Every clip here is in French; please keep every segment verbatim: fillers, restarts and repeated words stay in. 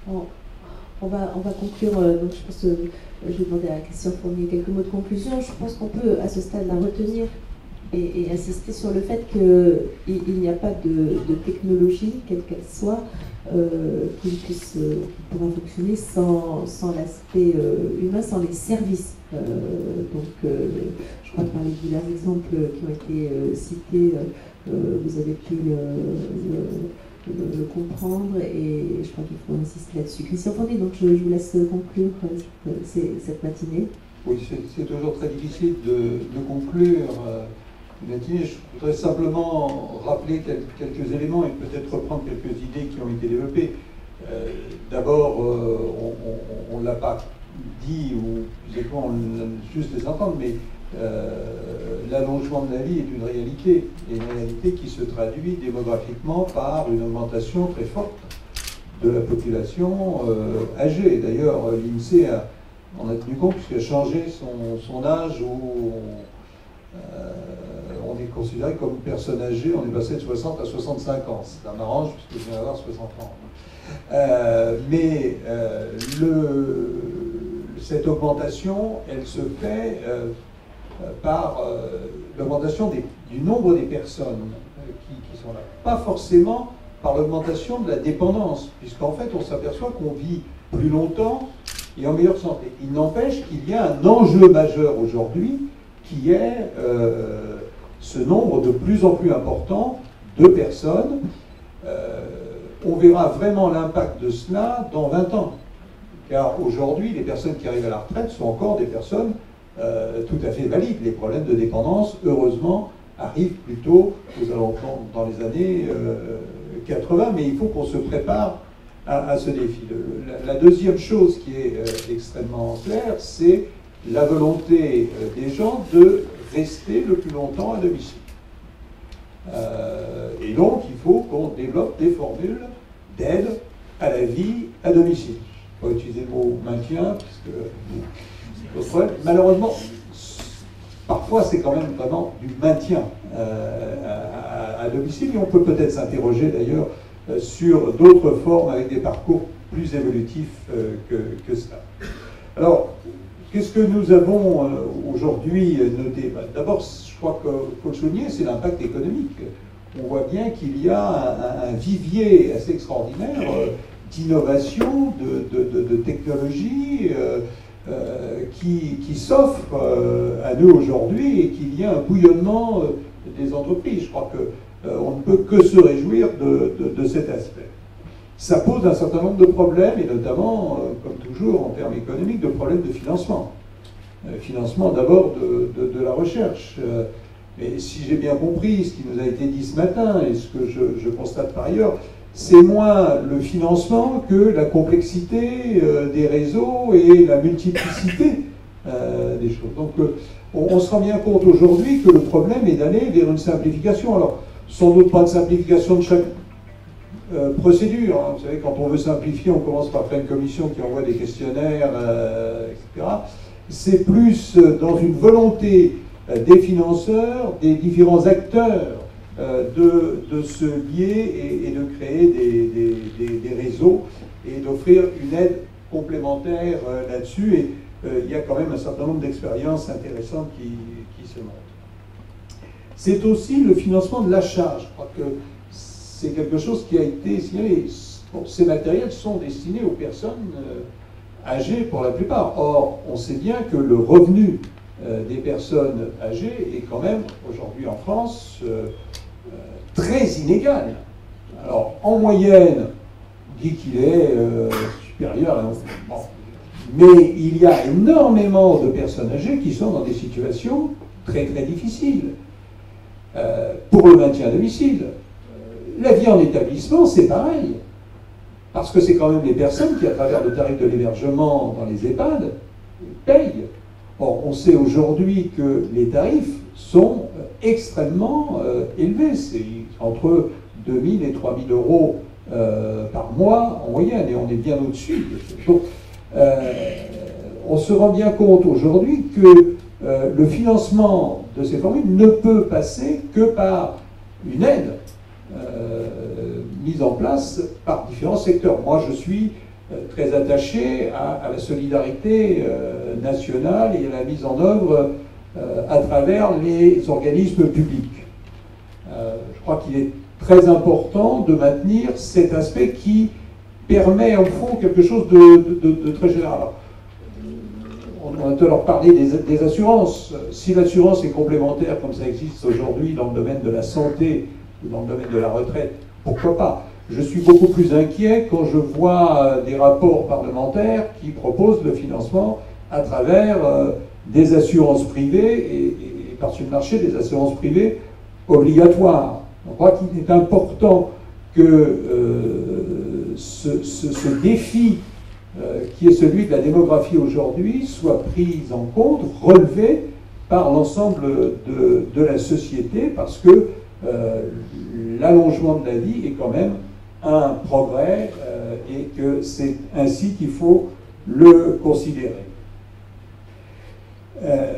on, on, va, on va conclure, euh, donc je pense que euh, je vais demander à Christian Fournier quelques mots de conclusion. Je pense qu'on peut, à ce stade-là, retenir et, et insister sur le fait qu'il il n'y a pas de, de technologie, quelle qu'elle soit, euh, qui, puisse, euh, qui pourra fonctionner sans, sans l'aspect euh, humain, sans les services. Euh, donc, euh, je crois que par les divers exemples qui ont été euh, cités, euh, vous avez pu le, le, le, le comprendre, et je crois qu'il faut insister là-dessus. Christian Fournier, donc je, je vous laisse conclure euh, cette, cette matinée. Oui, c'est toujours très difficile de, de conclure euh, une matinée. Je voudrais simplement rappeler quelques, quelques éléments et peut-être reprendre quelques idées qui ont été développées. Euh, D'abord, euh, on ne l'a pas dit, ou plus exactement, on l'a juste les entendre, mais euh, l'allongement de la vie est une réalité, et une réalité qui se traduit démographiquement par une augmentation très forte de la population euh, âgée. D'ailleurs, l'INSEE a, en a tenu compte puisqu'il a changé son, son âge où euh, on est considéré comme personne âgée, on est passé de soixante à soixante-cinq ans. Ça m'arrange puisque je viens d'avoir soixante ans. Euh, mais euh, le, cette augmentation, elle se fait euh, par euh, l'augmentation du nombre des personnes euh, qui, qui sont là. Pas forcément par l'augmentation de la dépendance, puisqu'en fait on s'aperçoit qu'on vit plus longtemps et en meilleure santé. Il n'empêche qu'il y a un enjeu majeur aujourd'hui qui est euh, ce nombre de plus en plus important de personnes. Euh, on verra vraiment l'impact de cela dans vingt ans. Car aujourd'hui, les personnes qui arrivent à la retraite sont encore des personnes euh, tout à fait valides. Les problèmes de dépendance, heureusement, arrivent plutôt aux alentours dans les années euh, quatre-vingts, mais il faut qu'on se prépare à, à ce défi. Le, la, la deuxième chose qui est euh, extrêmement claire, c'est la volonté euh, des gens de rester le plus longtemps à domicile. Euh, et donc, il faut qu'on développe des formules d'aide à la vie à domicile. Je ne vais pas utiliser le mot maintien, puisque malheureusement, parfois c'est quand même vraiment du maintien euh, à, à, à domicile, et on peut peut-être s'interroger d'ailleurs euh, sur d'autres formes avec des parcours plus évolutifs euh, que, que cela. Alors, qu'est-ce que nous avons euh, aujourd'hui noté? bah, D'abord, je crois qu'il faut le souligner, c'est l'impact économique. On voit bien qu'il y a un, un vivier assez extraordinaire euh, d'innovation, de, de, de, de technologie euh, euh, qui, qui s'offre euh, à nous aujourd'hui, et qu'il y a un bouillonnement euh, des entreprises. Je crois qu'on euh, ne peut que se réjouir de, de, de cet aspect. Ça pose un certain nombre de problèmes, et notamment, euh, comme toujours en termes économiques, de problèmes de financement. Euh, financement d'abord de, de, de la recherche. Euh, mais si j'ai bien compris ce qui nous a été dit ce matin, et ce que je, je constate par ailleurs, c'est moins le financement que la complexité euh, des réseaux et la multiplicité euh, des choses. Donc euh, on, on se rend bien compte aujourd'hui que le problème est d'aller vers une simplification. Alors, sans doute pas de simplification de chaque Euh, procédure. Hein. Vous savez, quand on veut simplifier, on commence par faire une commission qui envoie des questionnaires, euh, et cetera. C'est plus euh, dans une volonté euh, des financeurs, des différents acteurs, euh, de, de se lier et, et de créer des, des, des, des réseaux et d'offrir une aide complémentaire euh, là-dessus. Et euh, il y a quand même un certain nombre d'expériences intéressantes qui, qui se montrent. C'est aussi le financement de l'achat. Je crois que c'est quelque chose qui a été signalé. Bon, ces matériels sont destinés aux personnes euh, âgées pour la plupart. Or, on sait bien que le revenu euh, des personnes âgées est quand même, aujourd'hui en France, euh, euh, très inégal. Alors, en moyenne, on dit qu'il est euh, supérieur à... Bon. Mais il y a énormément de personnes âgées qui sont dans des situations très très difficiles. Euh, pour le maintien à domicile. La vie en établissement, c'est pareil. Parce que c'est quand même les personnes qui, à travers le tarif de l'hébergement dans les EHPAD, payent. Or, on sait aujourd'hui que les tarifs sont extrêmement euh, élevés. C'est entre deux mille et trois mille euros euh, par mois en moyenne, et on est bien au-dessus. Donc, euh, on se rend bien compte aujourd'hui que euh, le financement de ces formules ne peut passer que par une aide Euh, mise en place par différents secteurs. Moi, je suis très attaché à, à la solidarité euh, nationale et à la mise en œuvre euh, à travers les organismes publics. Euh, je crois qu'il est très important de maintenir cet aspect qui permet au fond quelque chose de, de, de, de très général. Alors, on a tout à l'heure parlé des, des assurances. Si l'assurance est complémentaire comme ça existe aujourd'hui dans le domaine de la santé ou dans le domaine de la retraite, pourquoi pas? Je suis beaucoup plus inquiet quand je vois des rapports parlementaires qui proposent le financement à travers euh, des assurances privées et, et par-dessus le marché des assurances privées obligatoires. On croit qu'il est important que euh, ce, ce, ce défi euh, qui est celui de la démographie aujourd'hui soit pris en compte, relevé par l'ensemble de, de la société, parce que euh, l'allongement de la vie est quand même un progrès euh, et que c'est ainsi qu'il faut le considérer. Euh,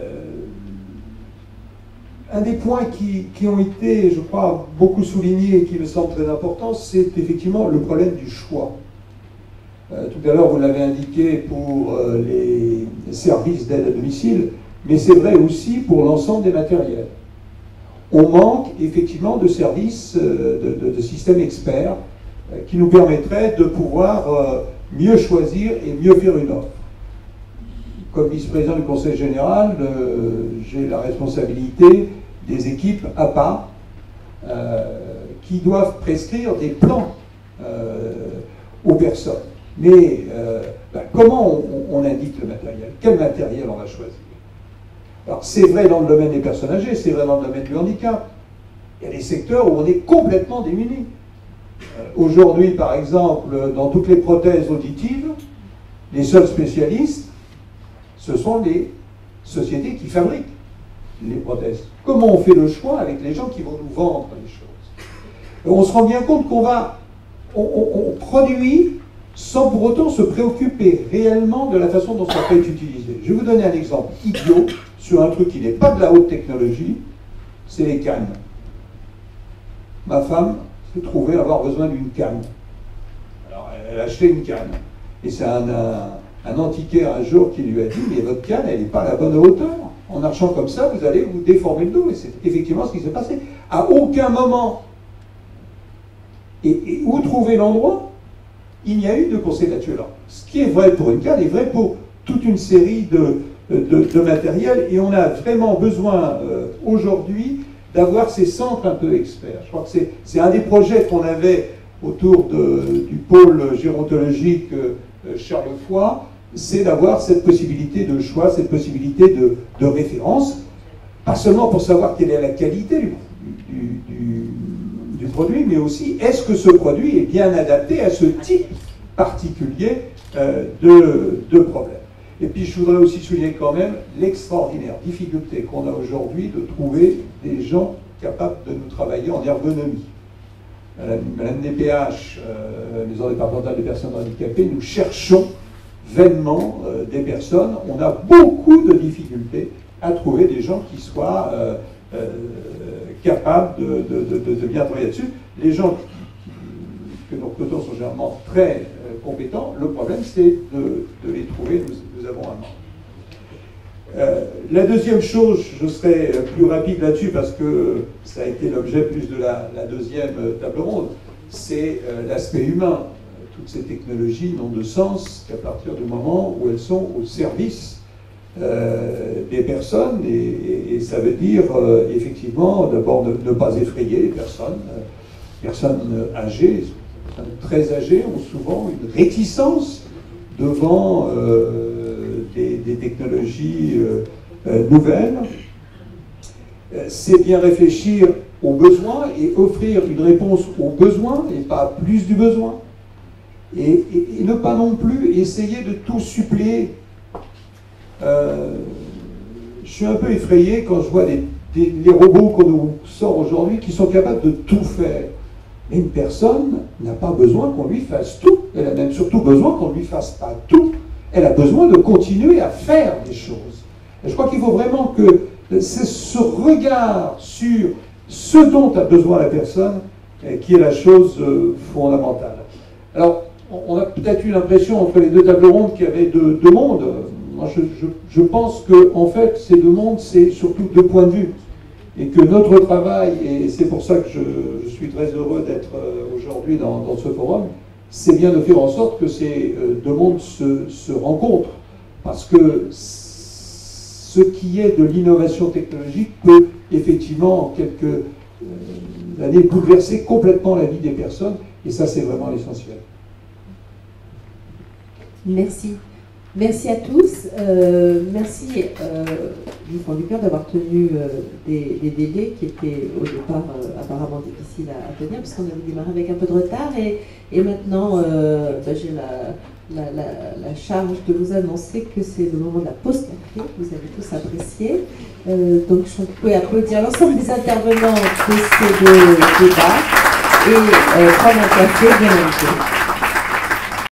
un des points qui, qui ont été, je crois, beaucoup soulignés et qui me semble très important, c'est effectivement le problème du choix. Euh, tout à l'heure, vous l'avez indiqué pour euh, les services d'aide à domicile, mais c'est vrai aussi pour l'ensemble des matériels. On manque effectivement de services, euh, de, de, de systèmes experts euh, qui nous permettraient de pouvoir euh, mieux choisir et mieux faire une offre. Comme vice-président du Conseil général, euh, j'ai la responsabilité des équipes A P A euh, qui doivent prescrire des plans euh, aux personnes. Mais euh, ben, comment on, on indique le matériel? Quel matériel on va choisir? Alors c'est vrai dans le domaine des personnes âgées, c'est vrai dans le domaine du handicap. Il y a des secteurs où on est complètement démunis. Euh, Aujourd'hui, par exemple, dans toutes les prothèses auditives, les seuls spécialistes, ce sont les sociétés qui fabriquent les prothèses. Comment on fait le choix avec les gens qui vont nous vendre les choses? Et on se rend bien compte qu'on va, on, on, on produit sans pour autant se préoccuper réellement de la façon dont ça peut être utilisé. Je vais vous donner un exemple idiot sur un truc qui n'est pas de la haute technologie, c'est les cannes. Ma femme s'est trouvée avoir besoin d'une canne. Alors elle a acheté une canne. Et c'est un, un, un antiquaire un jour qui lui a dit « Mais votre canne, elle n'est pas à la bonne hauteur. En marchant comme ça, vous allez vous déformer le dos. » Et c'est effectivement ce qui s'est passé. À aucun moment, et, et où trouver l'endroit, il n'y a eu de conseil là-dessus. Alors, ce qui est vrai pour une canne est vrai pour toute une série de, de, de matériel, et on a vraiment besoin euh, aujourd'hui d'avoir ces centres un peu experts. Je crois que c'est un des projets qu'on avait autour de, du pôle gérontologique euh, Charlevoix, c'est d'avoir cette possibilité de choix, cette possibilité de, de référence, pas seulement pour savoir quelle est la qualité du, du, du, du produit, mais aussi est-ce que ce produit est bien adapté à ce type particulier euh, de, de problème. Et puis je voudrais aussi souligner quand même l'extraordinaire difficulté qu'on a aujourd'hui de trouver des gens capables de nous travailler en ergonomie. Madame D P H, euh, Maison départementale des personnes handicapées, nous cherchons vainement euh, des personnes. On a beaucoup de difficultés à trouver des gens qui soient euh, euh, capables de, de, de, de bien travailler là-dessus. Les gens que nous recrutons sont généralement très euh, compétents. Le problème, c'est de, de les trouver. Nous, nous avons un manque. Euh, la deuxième chose, je serai plus rapide là-dessus parce que ça a été l'objet plus de la, la deuxième table ronde, c'est euh, l'aspect humain. Toutes ces technologies n'ont de sens qu'à partir du moment où elles sont au service euh, des personnes, et, et, et ça veut dire euh, effectivement d'abord ne, ne pas effrayer les personnes. Les personnes âgées, les personnes très âgées ont souvent une réticence devant euh, Des, des technologies euh, euh, nouvelles. Euh, c'est bien réfléchir aux besoins et offrir une réponse aux besoins et pas plus du besoin. Et, et, et ne pas non plus essayer de tout suppléer. Euh, je suis un peu effrayé quand je vois des, des, les robots qu'on nous sort aujourd'hui qui sont capables de tout faire. Mais une personne n'a pas besoin qu'on lui fasse tout. Elle a même surtout besoin qu'on ne lui fasse pas tout. Elle a besoin de continuer à faire des choses. Et je crois qu'il faut vraiment que c'est ce regard sur ce dont a besoin la personne qui est la chose fondamentale. Alors, on a peut-être eu l'impression entre les deux tables rondes qu'il y avait deux, deux mondes. Moi, je, je, je pense que en fait, ces deux mondes, c'est surtout deux points de vue. Et que notre travail, et c'est pour ça que je, je suis très heureux d'être aujourd'hui dans, dans ce forum, c'est bien de faire en sorte que ces deux mondes se, se rencontrent. Parce que ce qui est de l'innovation technologique peut effectivement, en quelques euh, années, bouleverser complètement la vie des personnes. Et ça, c'est vraiment l'essentiel. Merci. Merci à tous. Euh, merci euh, du fond du cœur d'avoir tenu euh, des, des délais qui étaient au départ euh, apparemment difficiles à, à tenir, parce qu'on avait démarré avec un peu de retard. Et, et maintenant, euh, ben, j'ai la, la, la, la charge de vous annoncer que c'est le moment de la pause café. Vous avez tous apprécié. Euh, donc, je peux applaudir l'ensemble des intervenants de ces deux débats et euh, prendre un café bien invité.